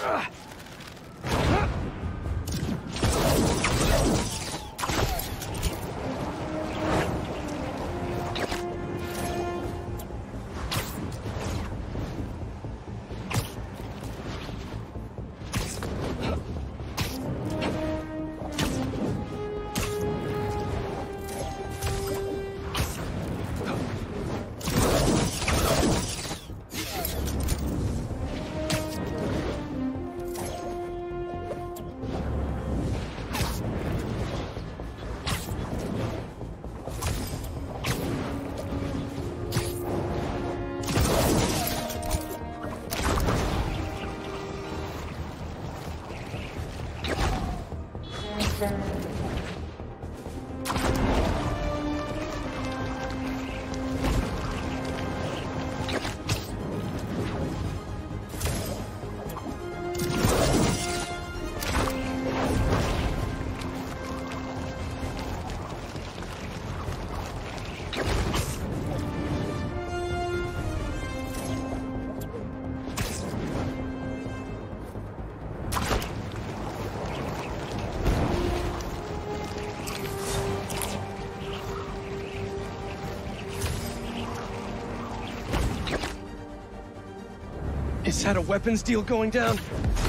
Is that a weapons deal going down?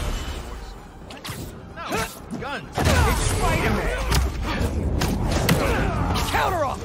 No, guns. It's Spider-Man. Counter offer!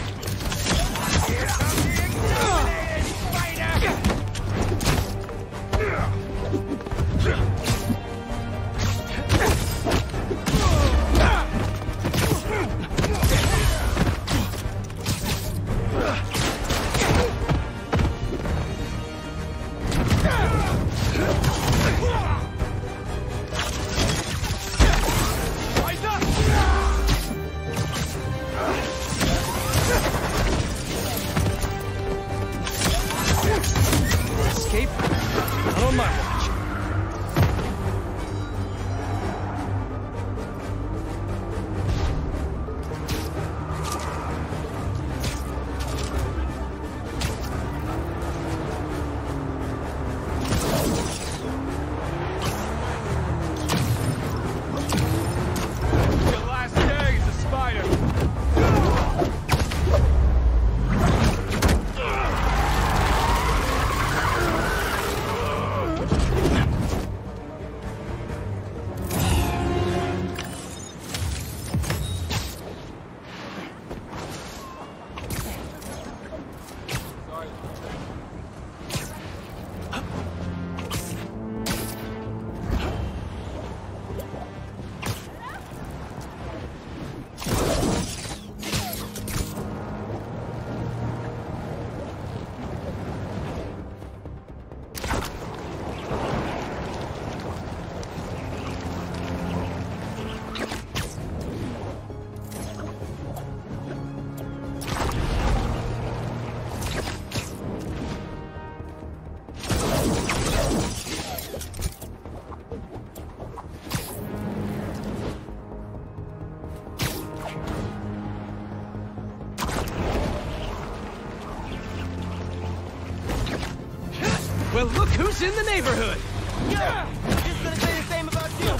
Well, look who's in the neighborhood! Yeah! Just gonna say the same about you!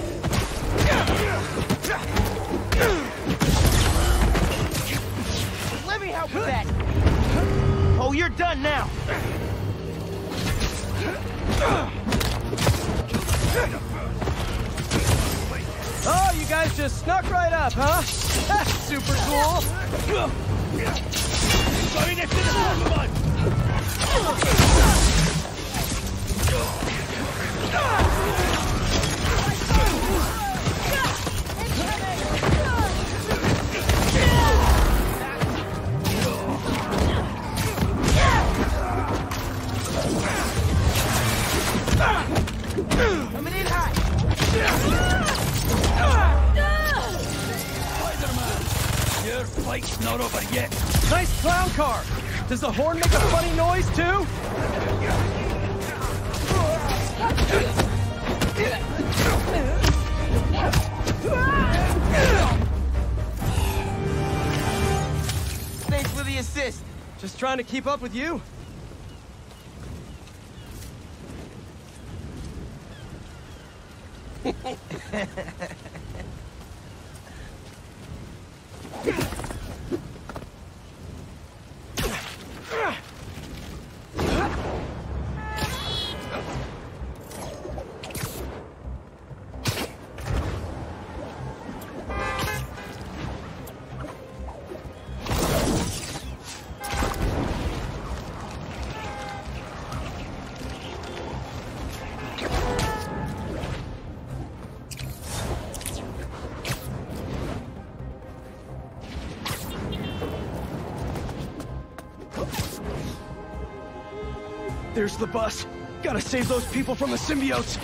Let me help with that! Oh, you're done now! Oh, you guys just snuck right up, huh? That's super cool! Coming in hot! Spider-Man! Your fight's not over yet. Nice clown car! Does the horn make a funny noise, too? Thanks for the assist. Just trying to keep up with you. There's the bus. Gotta save those people from the symbiotes.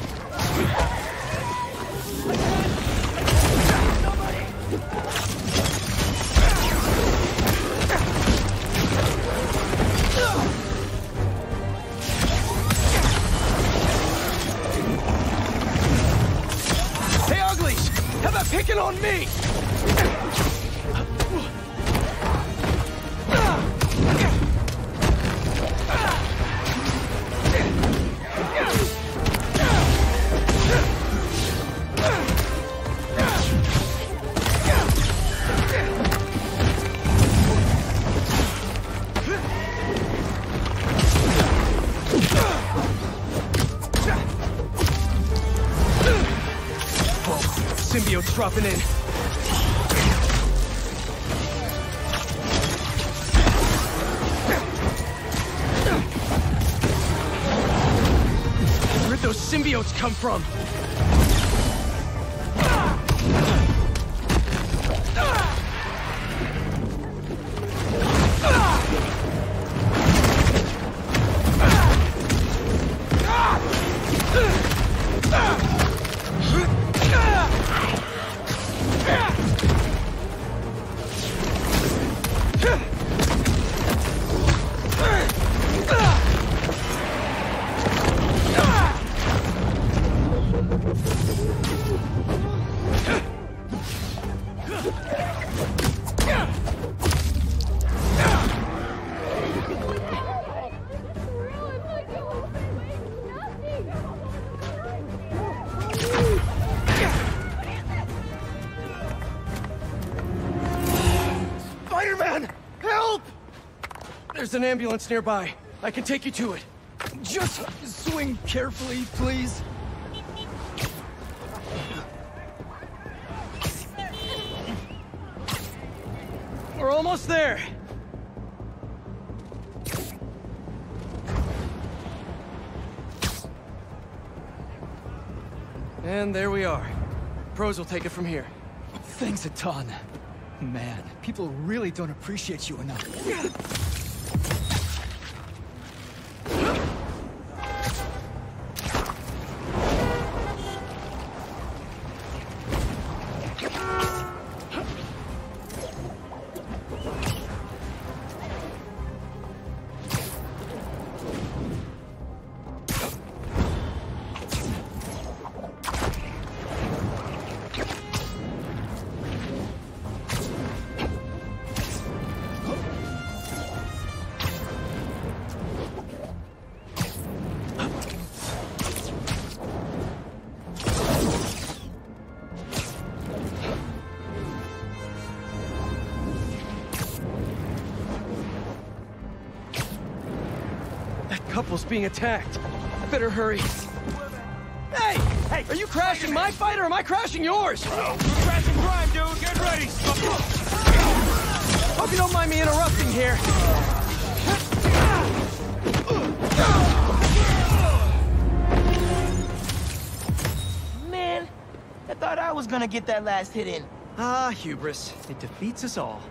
Hey, uglies! How about picking on me? Symbiotes dropping in. Where'd those symbiotes come from? Spider-Man! Help! There's an ambulance nearby. I can take you to it. Just swing carefully, please. We're almost there. And there we are. Pros will take it from here. Thanks a ton. Man, people really don't appreciate you enough. Couple's being attacked. I better hurry. Hey! Hey! Are you crashing my fight or am I crashing yours? We're crashing crime, dude. Get ready. Hope you don't mind me interrupting here. Man, I thought I was gonna get that last hit in. Ah, hubris. It defeats us all.